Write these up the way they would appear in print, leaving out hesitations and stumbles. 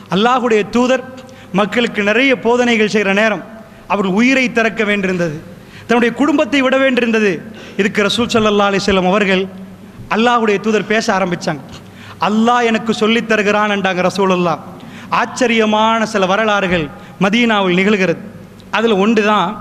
அல்லாஹுடைய தூதர் மக்களுக்கு நிறைய போதனைகள் செய்கிற நேரம் அவர்கள் உயிரை திறக்க வேண்டியிருந்தது, தன்னுடைய குடும்பத்தை விட வேண்டியிருந்தது. இதுக்கு ரசூல் ஸல்லல்லாஹு அலைஹி வஸல்லம் அவர்கள் அல்லாஹுடைய தூதர் பேச ஆரம்பித்தாங்க. அல்லாஹ் எனக்கு சொல்லித் தருகிறான் என்றாங்க ரசூலுல்லாஹ். ஆச்சரியமான சில வரலாறுகள் மதீனாவில் நிகழ்கிறது. அதில் ஒன்று தான்,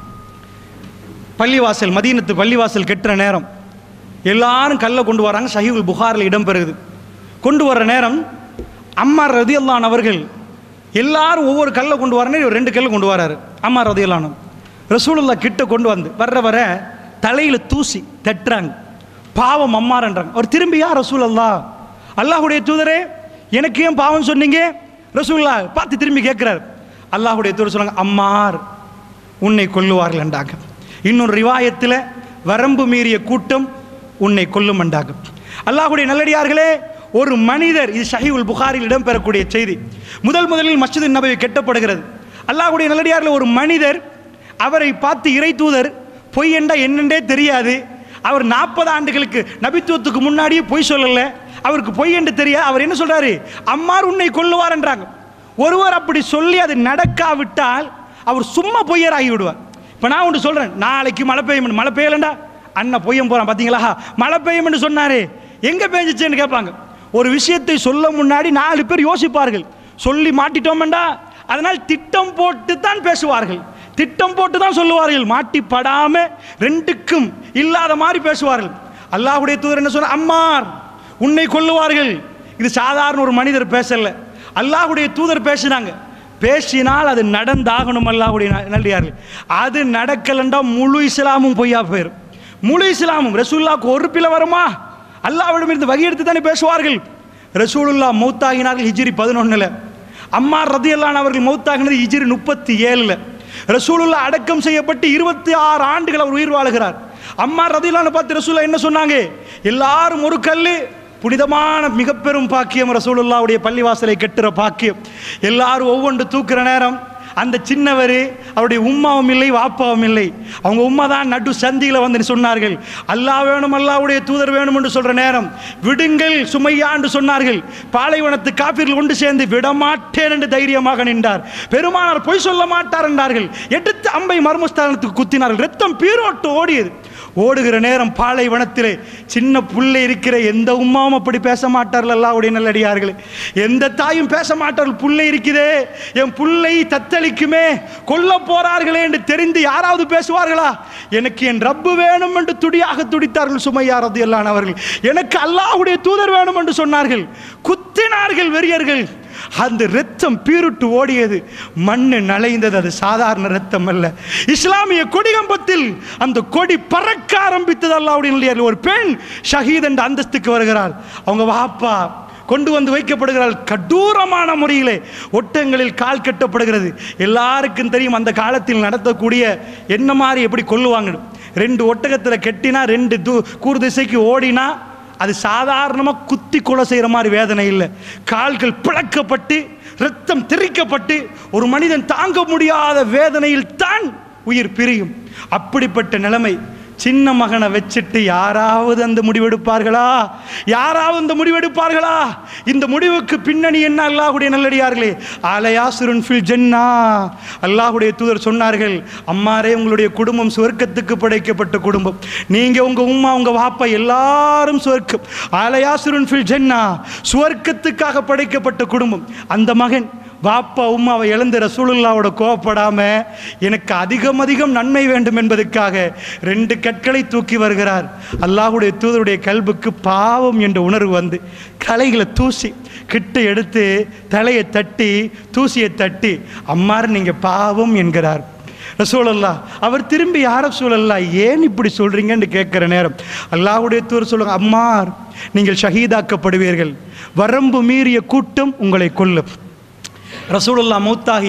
பள்ளிவாசல், மதீனத்து பள்ளிவாசல் கெட்டுற நேரம் எல்லாரும் கல்லை கொண்டு வராங்க. சஹீஹுல் புகாரில் இடம்பெறுது. கொண்டு வர்ற நேரம் அம்மார் ரதியல்லாஹு அன்ஹு அவர்கள் எல்லாரும் ஒவ்வொரு கல்லை கொண்டு வரனே 2 கல்லை கொண்டு வராரு. அம்மார் ரதியல்லாஹு அன்ஹு ரசூலுல்லாஹ் கிட்ட கொண்டு வந்து வர தலையில் தூசி தட்டுறாங்க. பாவம் அம்மார்ன்றாங்க. அவர் திரும்பி, யா ரசூலல்லாஹ், அல்லாஹுடைய தூதரே எனக்கு ஏன் பாவம் சொன்னீங்க? ரசூலுல்லாஹ் பார்த்து திரும்பி கேட்குறாரு. அல்லாஹுடைய தூதர் சொன்னாங்க, அம்மார் உன்னை கொல்லுவார்கள் என்றாங்க. இன்னொரு ரிவாயத்தில் வரம்பு மீறிய கூட்டம் உன்னை கொல்லும் என்றாங்க. அல்லாஹுடைய நல்லடியார்களே, ஒரு மனிதர், இது சஹீஹுல் புகாரில் இடம்பெறக்கூடிய செய்தி, முதலில் மஸ்ஜிது நபவி கட்டப்படுகிறது. அல்லாஹுடைய நல்லடியார்கள், ஒரு மனிதர், அவரை பார்த்து இறை தூதர் பொய் என்றா என்னென்றே தெரியாது. அவர் 40 ஆண்டுகளுக்கு நபித்துவத்துக்கு முன்னாடியே பொய் சொல்லலை, அவருக்கு பொய் என்று தெரியாது. அவர் என்ன சொல்றாரு? அம்மார் உன்னை கொல்லுவார் என்றாங்க. ஒருவர் அப்படி சொல்லி அது நடக்காவிட்டால் அவர் சும்மா பொய்யராகி விடுவார். இப்போ நான் ஒன்று சொல்கிறேன், நாளைக்கு மழை பெய்யும், மழை பெய்யலண்டா அண்ணன் பொய்யம் போகிறான் பார்த்தீங்களா, மழை பெய்யும் என்று சொன்னார், எங்கே பெய்ஞ்சிச்சேன்னு கேட்பாங்க. ஒரு விஷயத்தை சொல்ல முன்னாடி 4 பேர் யோசிப்பார்கள். சொல்லி மாட்டிட்டோம்டா, அதனால் திட்டம் போட்டு தான் பேசுவார்கள், திட்டம் போட்டு தான் சொல்லுவார்கள், மாட்டிப்படாமல் 2க்கும் இல்லாத மாதிரி பேசுவார்கள். அல்லாஹுடைய தூதர் என்ன சொன்ன? அம்மார் உன்னை கொல்லுவார்கள். இது சாதாரண ஒரு மனிதர் பேசல, அல்லாஹுடைய தூதர் பேசினாங்க. பேசினால் அது நடந்தாகணும். அல்லாஹுடைய நல்லடியார்கள், அது நடக்கலண்டா முழு இஸ்லாமும் பொய்யா போயிடும். முழு இஸ்லாமும். ரசூலுல்லாஹ்க்கு ஒரு பிழை வருமா? அல்லாஹ்விடமிருந்து வகை எடுத்து தானே பேசுவார்கள். ரசூலுல்லாஹ் மௌத்தாகினார்கள் ஹிஜ்ரி 11. அம்மார் ரதியல்லாஹு அன்ஹு அவர்கள் மௌத்தாகினது ஹிஜ்ரி 37. ரசூலுல்லாஹ் அடக்கம் செய்யப்பட்டு 26 ஆண்டுகள் அவர் உயிர் வாழுகிறார். அம்மார் ரதியல்லாஹு அன்ஹு பார்த்து ரசூலுல்லாஹ் என்ன சொன்னாங்க? எல்லாரும் ஒரு கல்லு, புனிதமான மிக பெரும் பாக்கியம் ரசூலுல்லாஹ்வுடைய பள்ளிவாசலை கட்டுற பாக்கியம். எல்லாரும் ஒவ்வொன்று தூக்குற நேரம் அந்த சின்னவர், அவருடைய உம்மாவும் இல்லை வாப்பாவும் இல்லை, அவங்க உம்மா தான் நடு சந்தியில் வந்து சொன்னார்கள், அல்லாஹ் வேணும் அல்லாஹ்வுடைய தூதர் வேணும் என்று சொல்கிற நேரம், விடுங்கள் சுமையா என்று சொன்னார்கள். பாலைவனத்து காபிர்கள் கொண்டு சேர்ந்து விடமாட்டேன் என்று தைரியமாக நின்றார். பெருமானார் பொய் சொல்ல மாட்டார் என்றார்கள். எடுத்து அம்பை மர்மஸ்தானத்துக்கு குத்தினார்கள். ரத்தம் பீரோட்டு ஓடியது. ஓடுகிற நேரம் பாலைவனத்திலே சின்ன புள்ளை இருக்கிற எந்த உம்மாவும் அப்படி பேச மாட்டார்கள். அல்லாஹ்வுடைய நல்லடியார்களே, எந்த தாயும் பேச மாட்டார்கள். புள்ளை இருக்குதே, என் புள்ளை தத்தளிக்குமே, கொல்ல போறார்களே என்று தெரிந்து யாராவது பேசுவார்களா? எனக்கு என் ரப்பு வேணும் என்று துடியாக துடித்தார்கள் சுமையா ரலியல்லாஹு அன்ஹா அவர்கள். எனக்கு அல்லாஹ்வுடைய தூதர் வேணும் என்று சொன்னார்கள். குத்தினார்கள் வெறியர்கள். அந்த இரத்தம் பீருட்டு ஓடியது, மண்ணு நலைந்தது. அது சாதாரண இரத்தம் அல்ல. இஸ்லாமிய கொடிகம்பத்தில் அந்த கொடி பறக்க ஆரம்பித்தது. அல்லாஹ்வுடைய ஒரு பெண் ஷஹீத் என்ற அந்தஸ்துக்கு வருகிறாள். அவங்க வாப்பா கொண்டு வந்து வைக்கப்படுகிறாள். கடூரமான முறையிலே ஒட்டங்களில் கால் கட்டப்படுகிறது. எல்லாருக்கும் தெரியும் அந்த காலத்தில் நடத்தக்கூடிய என்ன மாதிரி எப்படி கொல்லுவாங்க. 2 ஒட்டகத்தில் கெட்டினா 2 கூர்திசைக்கு ஓடினா அது சாதாரணமாக குத்தி கொலை செய்கிற மாதிரி வேதனை இல்லை. கால்கள் பிளக்கப்பட்டு இரத்தம் தெறிக்கப்பட்டு ஒரு மனிதன் தாங்க முடியாத வேதனையில் தான் உயிர் பிரியும். அப்படிப்பட்ட நிலைமை. சின்ன மகனை வச்சுட்டு யாராவது அந்த முடிவெடுப்பார்களா? யாராவது அந்த முடிவெடுப்பார்களா? இந்த முடிவுக்கு பின்னணி என்ன? அல்லாஹ்வுடைய நல்லடியார்களே, அலயாசுருன் ஃபில் ஜன்னா, அல்லாஹ்வுடைய தூதர் சொன்னார்கள், அம்மாரே உங்களுடைய குடும்பம் சுவர்க்கத்துக்கு படைக்கப்பட்ட குடும்பம். நீங்க உங்க உம்மா உங்க வாப்பா எல்லாரும் சுவர்க்கம். அலயாசுருன் ஃபில் ஜன்னா, சுவர்க்கத்துக்காக படைக்கப்பட்ட குடும்பம். அந்த மகன் வாப்பா உம்மாவை இழந்து ரசூலுல்லாவோட கோவப்படாம எனக்கு அதிகம் நன்மை வேண்டும் என்பதற்காக 2 கற்களை தூக்கி வருகிறார். அல்லாஹ்வுடைய தூதருடைய கல்புக்கு பாவம் என்ற உணர்வு வந்து கலைகளை தூசி கிட்ட எடுத்து தலையை தட்டி தூசியை தட்டி, அம்மார் நீங்க பாவம் என்கிறார் ரசூலுல்லாஹ். அவர் திரும்பி யார் ரசூலுல்லாஹ் ஏன் இப்படி சொல்றீங்கன்னு கேட்கிற நேரம் அல்லாஹ்வுடைய தூதர் சொல்லுங்க, அம்மார் நீங்கள் ஷஹீதாக்கப்படுவீர்கள், வரம்பு மீறிய கூட்டம் உங்களை கொல்லும். ரசூலுல்லாஹ் மௌத்தாகி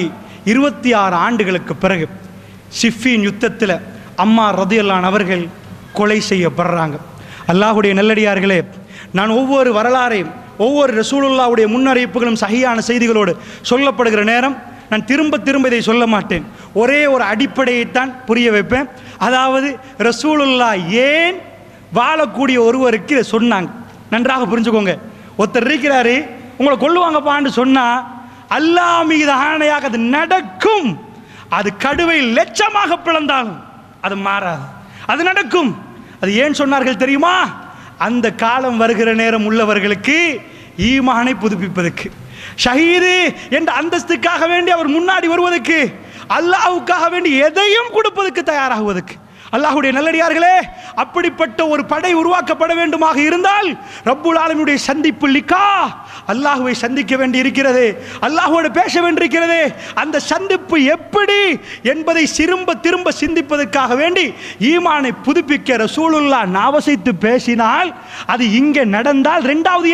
26 ஆண்டுகளுக்கு பிறகு சிஃபின் யுத்தத்தில் அம்மார் ரலியல்லாஹு அன்ஹா அவர்கள் கொலை செய்யப்படுறாங்க. அல்லாஹ்வுடைய நல்லடியார்களே, நான் ஒவ்வொரு வரலாறையும் ஒவ்வொரு ரசூலுல்லாஹ்வுடைய முன்னறிவிப்புகளும் சஹீஹான செய்திகளோடு சொல்லப்படுகிற நேரம் நான் திரும்ப இதை சொல்ல மாட்டேன். ஒரே ஒரு அடிப்படையைத்தான் புரிய வைப்பேன். அதாவது ரசூலுல்லாஹ் ஏன் வாழக்கூடிய ஒருவருக்கு இதை சொன்னாங்க. நன்றாக புரிஞ்சுக்கோங்க. ஒருத்தர் இருக்கிறாரு, உங்களை கொல்லுவாங்கப்பான்னு சொன்னால் அல்லாஹ் மீது ஆணையாக அது நடக்கும். அது கடுவை லட்சமாக பிளந்தாலும் அது மாறாது, அது நடக்கும். அது ஏன் சொன்னார்கள் தெரியுமா? அந்த காலம் வருகிற நேரம் உள்ளவர்களுக்கு ஈமானை புதுப்பிப்பதற்கு, ஷஹீது என்ற அந்தஸ்துக்காக வேண்டி அவர் முன்னாடி வருவதற்கு, அல்லாஹ்வுக்காக வேண்டி எதையும் கொடுப்பதற்கு தயாராகுவதற்கு. அல்லாஹ்வுடைய நல்லடியார்களே, அப்படிப்பட்ட ஒரு படை உருவாக்கப்பட வேண்டுமாக இருந்தால் ரப்புல் ஆலமீனுடைய சந்திப்பு லிகா, அல்லாஹ்வை சந்திக்க வேண்டி இருக்கிறது, அல்லாஹ்வோடு பேச வேண்டியிருக்கிறது. அந்த சந்திப்பு எப்படி என்பதை திரும்ப சிந்திப்பதற்காக வேண்டி ஈமானை புதுப்பிக்க ரசூலுல்லாஹ் நாவசைத்து பேசினால் அது இங்கே நடந்தால் ரெண்டாவது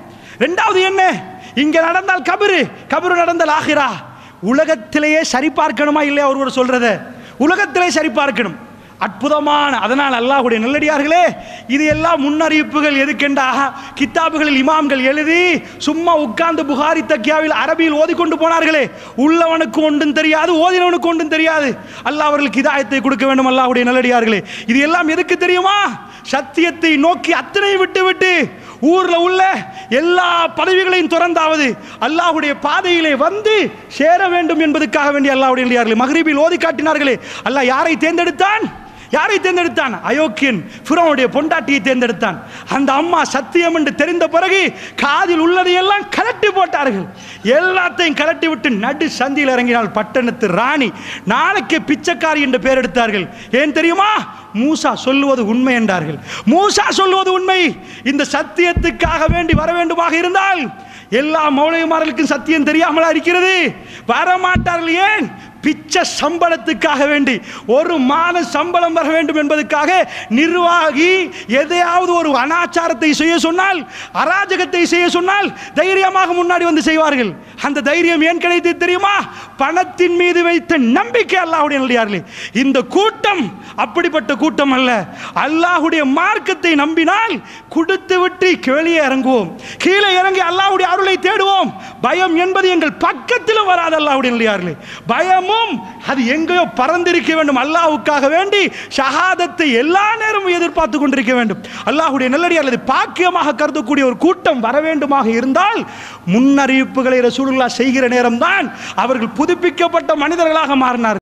என்ன? இங்கே நடந்தால் கபரு நடந்தால் ஆகிரா. உலகத்திலேயே சரி பார்க்கணுமா இல்லையா? ஒருவர் சொல்றத உலகத்திலே சரி பார்க்கணும். அற்புதமான, அதனால் அல்லாஹ்வுடைய நல்லடியார்களே, இது எல்லாம் முன்னறிவிப்புகள். எதுக்கெண்டா கித்தாபுகளில் இமாம்கள் எழுதி சும்மா உட்கார்ந்து புகாரி தக்கியாவில் அரபியில் ஓதிக்கொண்டு போனார்களே, உள்ளவனுக்கு ஒன்றும் தெரியாது, ஓதினவனுக்கு ஒன்றும் தெரியாது. அல்லாஹ் அவர்களுக்கு ஹிதாயத்தை கொடுக்க வேண்டும். அல்லாஹ்வுடைய நல்லடியார்களே, இது எல்லாம் எதுக்கு தெரியுமா? சத்தியத்தை நோக்கி அத்தனை விட்டு ஊர்ல உள்ள எல்லா பதவிகளையும் துறந்தாவது அல்லாஹ்வுடைய பாதையிலே வந்து சேர வேண்டும் என்பதற்காக வேண்டிய அல்லாஹ்வுடைய நல்லடியார்களே, மக்ரிபில் ஓதி காட்டினார்களே. அல்லாஹ் யாரை தேர்ந்தெடுத்தான்? அயோக்கியன் ஃபிரௌனுடைய பொண்டாட்டியை தேர்ந்தெடுத்தான். அந்த அம்மா சத்தியம் என்று தெரிந்த பிறகு காதில் உள்ளதையெல்லாம் கலட்டி போட்டார்கள். எல்லாத்தையும் கலட்டி விட்டு நடு சந்தியில் இறங்கினால் பட்டணத்து ராணி. நாளைக்கு பிச்சைக்காரி என்று பெயர் எடுத்தார்கள். ஏன் தெரியுமா? மூசா சொல்லுவது உண்மை என்றார்கள். மூசா சொல்லுவது உண்மை. இந்த சத்தியத்துக்காக வேண்டி வர வேண்டுமாக இருந்தால் எல்லா மௌலவிமார்களுக்கும் சத்தியம் தெரியாமலா இருக்கிறது? வரமாட்டார்கள். ஏன்? பிச்சை சம்பளத்துக்காக வேண்டி, ஒரு மாத சம்பளம் வர வேண்டும் என்பதற்காக நிர்வாகி எதையாவது ஒரு அனாச்சாரத்தை செய்ய சொன்னால், அராஜகத்தை செய்ய சொன்னால் தைரியமாக முன்னாடி வந்து செய்வார்கள். அந்த தைரியம் ஏன் கிடைத்தது தெரியுமா? பணத்தின் மீது வைத்த நம்பிக்கை. அல்லாஹ்வுடைய நல்லடியார்களே, இந்த கூட்டம் அப்படிப்பட்ட கூட்டம் அல்ல. அல்லாஹ்வுடைய மார்க்கத்தை நம்பினால் கொடுத்து விட்டு வெளியே இறங்குவோம், கீழே இறங்கி அல்லாஹ்வுடைய அருளை தேடுவோம். பயம் என்பது எங்கள் பக்கத்திலும் வராது. அல்லாஹ்வுடைய நல்லடியார்களே, பயம் அது எங்கேயோ பறந்திருக்க வேண்டும். அல்லாஹ்வுக்காக வேண்டி ஷஹாதத்தை எல்லா நேரமும் எதிர்பார்த்து கொண்டிருக்க வேண்டும். அல்லாஹ்வுடைய நல்லடியார்களே, பாக்கியமாக கருதக்கூடிய ஒரு கூட்டம் வர வேண்டுமாக இருந்தால் முன்னறிவிப்புகளை ரசூலுல்லாஹ் செய்கிற நேரம்தான் அவர்கள் புதுப்பிக்கப்பட்ட மனிதர்களாக மாறினார்கள்.